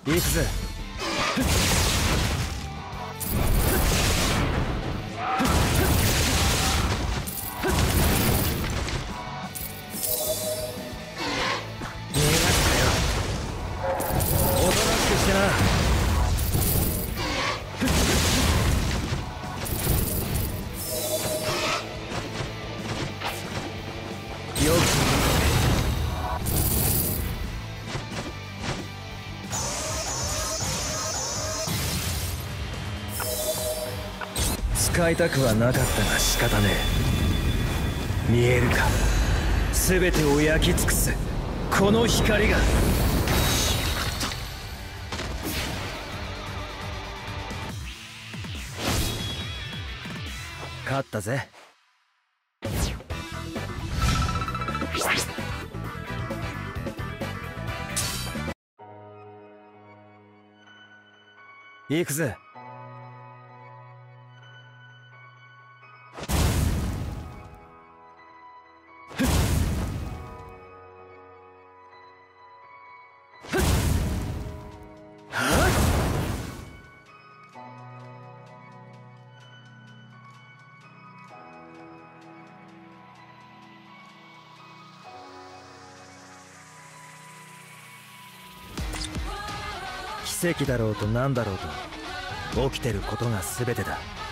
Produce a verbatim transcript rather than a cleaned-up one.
行くぜ。おとなしくしてな。よく使いたくはなかったが仕方ねえ。見えるか、全てを焼き尽くすこの光が。勝ったぜ。行くぜ。奇跡だろうと何だろうと起きてることが全てだ。